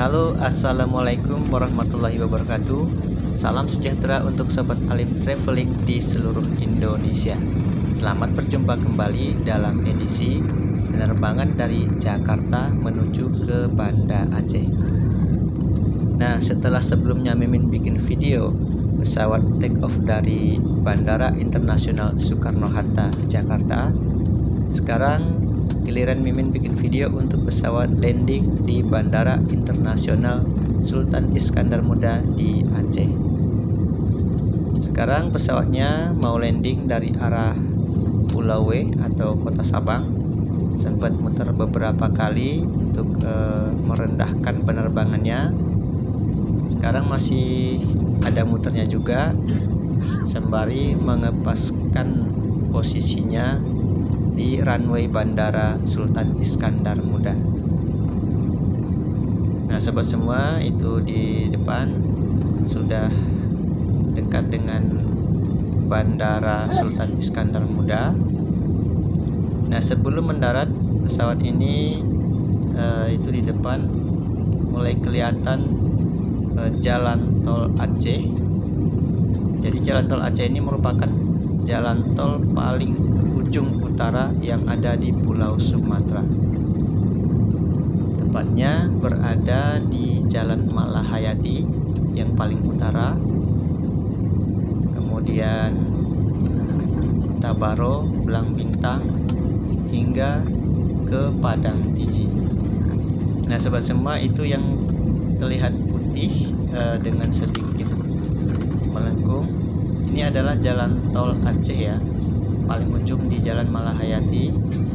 Halo, assalamualaikum warahmatullahi wabarakatuh. Salam sejahtera untuk sobat Alim Traveling di seluruh Indonesia. Selamat berjumpa kembali dalam edisi penerbangan dari Jakarta menuju ke Banda Aceh. Nah, setelah sebelumnya Mimin bikin video pesawat take off dari Bandara Internasional Soekarno-Hatta, Jakarta, sekarang giliran Mimin bikin video untuk pesawat landing di Bandara Internasional Sultan Iskandar Muda di Aceh. Sekarang pesawatnya mau landing dari arah Pulau W atau Kota Sabang. Sempat muter beberapa kali untuk merendahkan penerbangannya. Sekarang masih ada muternya juga sembari mengepaskan posisinya di runway Bandara Sultan Iskandar Muda. Nah, sobat semua, itu di depan sudah dekat dengan Bandara Sultan Iskandar Muda. Nah, sebelum mendarat pesawat ini itu di depan mulai kelihatan jalan tol Aceh. Jadi jalan tol Aceh ini merupakan jalan tol paling ujung utara yang ada di Pulau Sumatera. Tepatnya berada di Jalan Malahayati yang paling utara, kemudian Tabaro, Belang Bintang, hingga ke Padang Tiji. Nah, sobat semua, itu yang terlihat putih dengan sedikit melengkung. Ini adalah jalan tol Aceh ya, paling ujung di Jalan Malahayati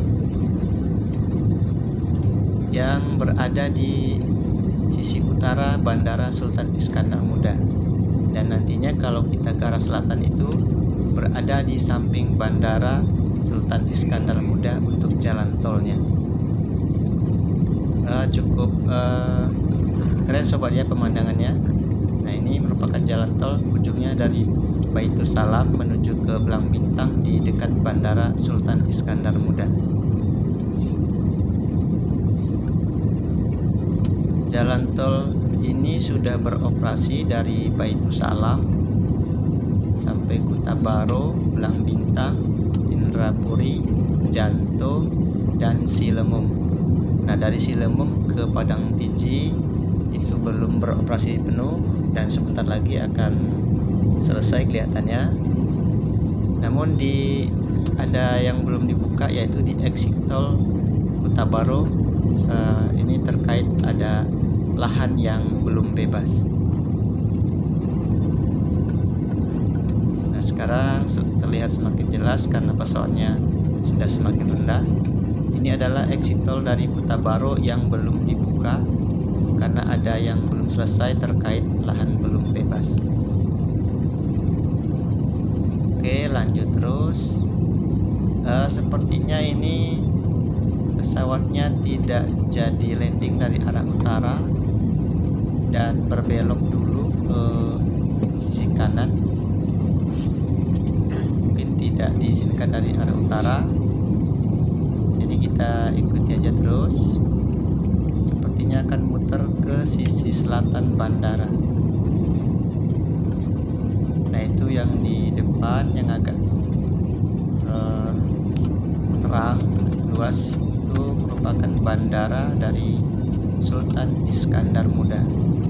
yang berada di sisi utara Bandara Sultan Iskandar Muda, dan nantinya kalau kita ke arah selatan itu berada di samping Bandara Sultan Iskandar Muda untuk jalan tolnya. Cukup keren sobat ya pemandangannya. Nah, ini merupakan jalan tol ujungnya dari Baitul Salam menuju ke Belang Bintang di dekat Bandara Sultan Iskandar Muda. Jalan tol ini sudah beroperasi dari Baitul Salam sampai Kuta Baro, Belang Bintang, Indrapuri, Janto, dan Silemum. Nah, dari Silemum ke Padang Tiji itu belum beroperasi penuh dan sebentar lagi akan selesai kelihatannya. Namun ada yang belum dibuka, yaitu di exit tol Kuta Baro. Ini terkait ada lahan yang belum bebas. Nah, sekarang terlihat semakin jelas karena pesawatnya sudah semakin rendah. Ini adalah exit tol dari Kuta Baro yang belum dibuka karena ada yang belum selesai terkait lahan belum bebas. Oke, lanjut terus. Sepertinya ini pesawatnya tidak jadi landing dari arah utara dan berbelok dulu ke sisi kanan. Mungkin tidak diizinkan dari arah utara, jadi kita ikuti aja terus. Sepertinya akan muter ke sisi selatan bandara. Nah, itu yang di depan yang agak terang luas itu merupakan bandara dari Sultan Iskandar Muda.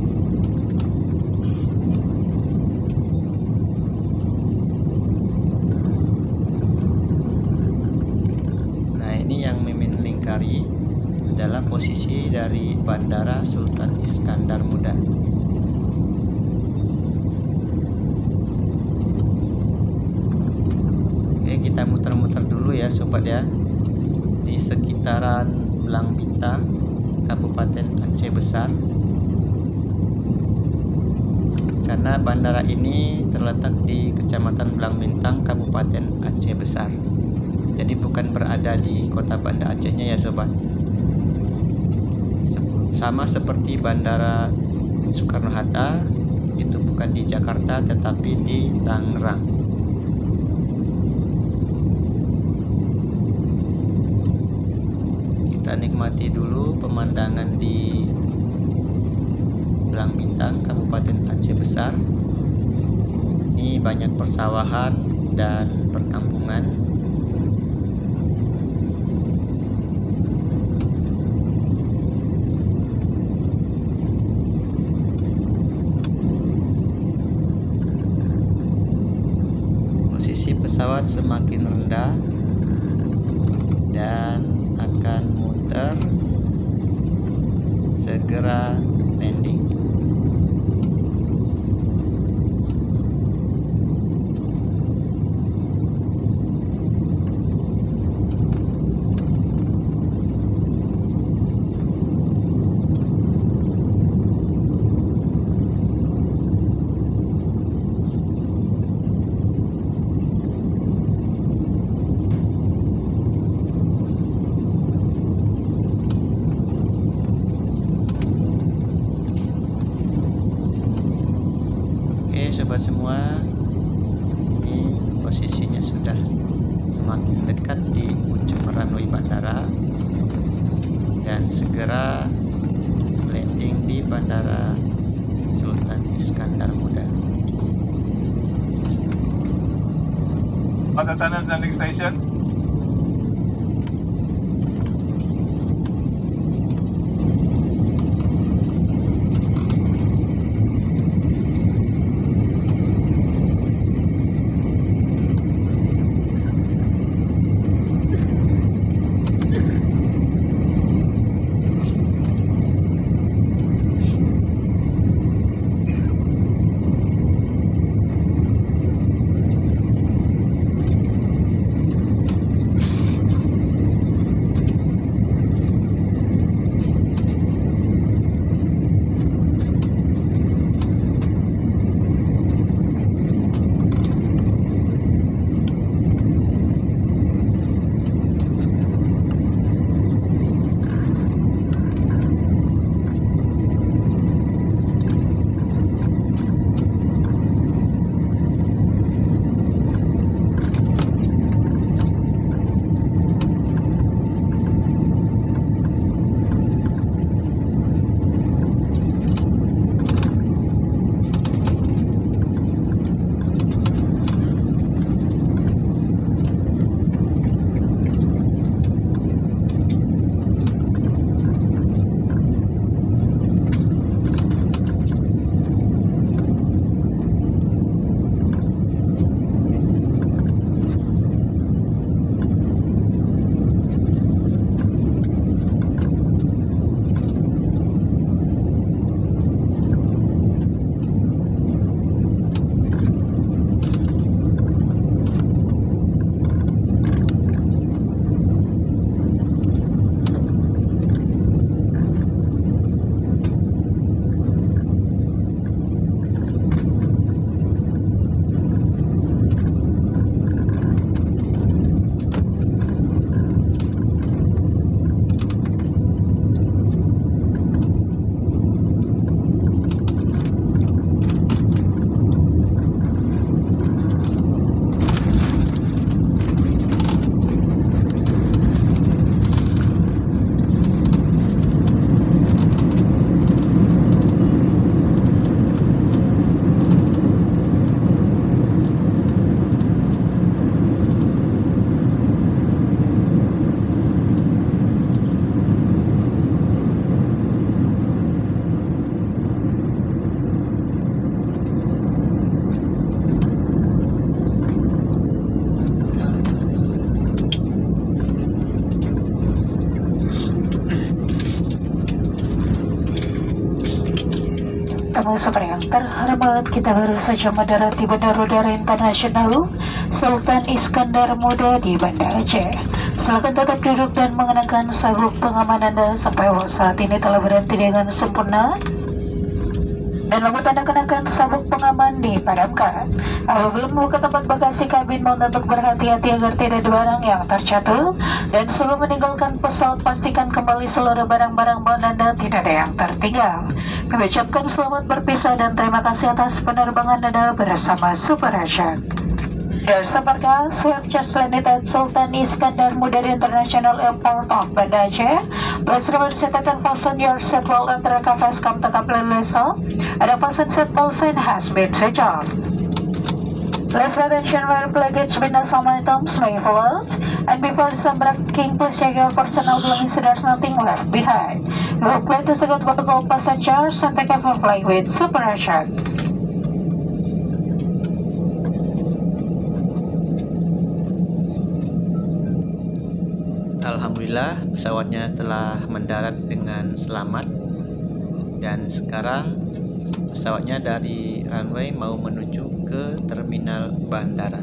Nah, ini yang Mimin lingkari adalah posisi dari Bandara Sultan Iskandar Muda. Oke, kita muter-muter dulu ya sobat ya, di sekitaran Belang Bintang, Kabupaten Aceh Besar. Karena bandara ini terletak di Kecamatan Belang Bintang, Kabupaten Aceh Besar. Jadi bukan berada di kota Banda Acehnya ya sobat. Sama seperti Bandara Soekarno-Hatta, itu bukan di Jakarta tetapi di Tangerang. Kita nikmati dulu pemandangan di Gelang Bintang, Kabupaten Aceh Besar. Ini banyak persawahan dan perkampungan. Posisi pesawat semakin rendah dan akan muter, segera landing. Sobat semua, ini posisinya sudah semakin dekat di ujung runway bandara dan segera landing di Bandara Sultan Iskandar Muda. Pada Tunnel Landing Station. Saudara yang terhormat, kita baru saja mendarat di Bandara Udara Internasional Sultan Iskandar Muda di Banda Aceh. Silakan tetap duduk dan mengenakan sabuk pengaman Anda sampai saat ini telah berhenti dengan sempurna. Dan lampu tanda kenakan sabuk pengaman dipadamkan. Apabila membuka tempat bagasi kabin, mohon untuk berhati-hati agar tidak ada barang yang terjatuh. Dan sebelum meninggalkan pesawat, pastikan kembali seluruh barang-barang bawaan Anda tidak ada yang tertinggal. Kami ucapkan selamat berpisah dan terima kasih atas penerbangan Anda bersama Super Ajak. Dear Sabarkas, we have just landed at Sultan Iskandar Muda International Airport of Banda Aceh. Please remember to and fasten your seatbelt and the covers come tetaplah leso. Ada fasten seatbelt sign has been switched on. Please pay attention where luggage bin and some items may fall out. And before disembarking, please check your personal belongings so there's nothing left behind. We hope to see good about all passengers and thank you for flying with Super Asia. Alhamdulillah, pesawatnya telah mendarat dengan selamat dan sekarang pesawatnya dari runway mau menuju ke terminal bandara.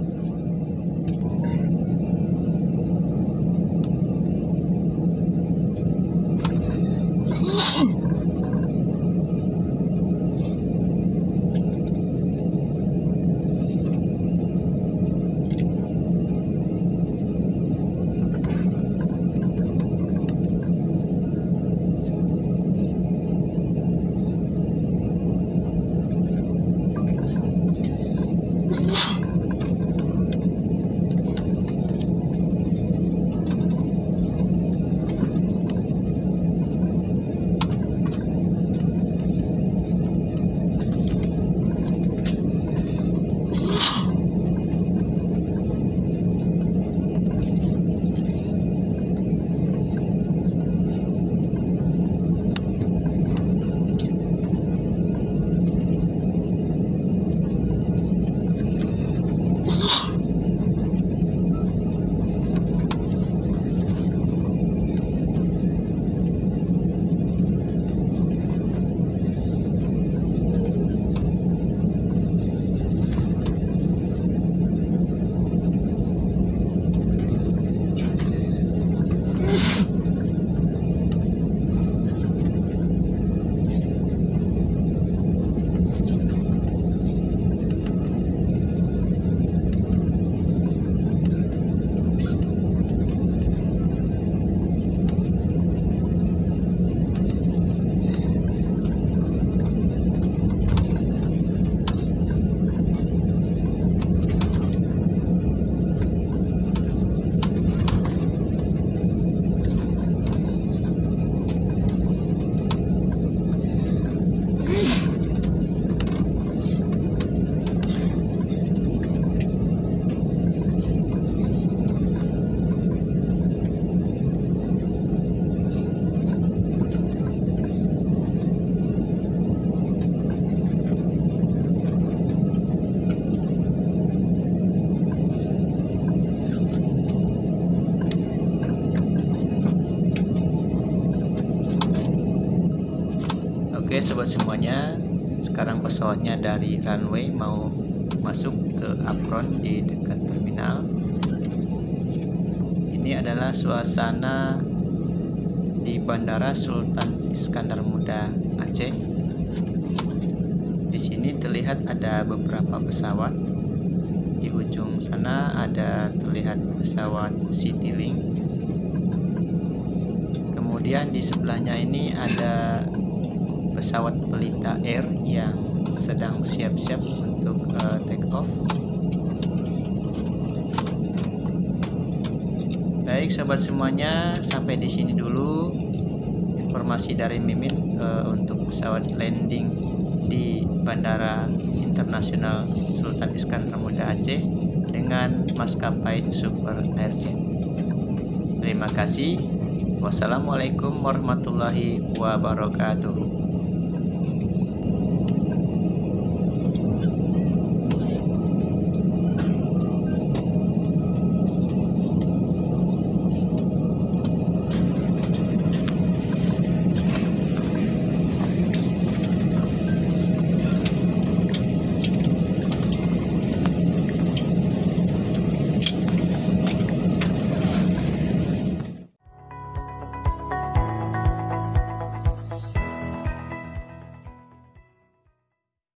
Oke sobat semuanya, sekarang pesawatnya dari runway mau masuk ke apron di dekat terminal. Ini adalah suasana di Bandara Sultan Iskandar Muda Aceh. Di sini terlihat ada beberapa pesawat. Di ujung sana ada terlihat pesawat Citylink. Kemudian di sebelahnya ini ada pesawat Pelita Air yang sedang siap-siap untuk take off. Baik sobat semuanya, sampai di sini dulu informasi dari Mimin untuk pesawat landing di Bandara Internasional Sultan Iskandar Muda Aceh dengan maskapai Super Airjet. Terima kasih. Wassalamualaikum warahmatullahi wabarakatuh.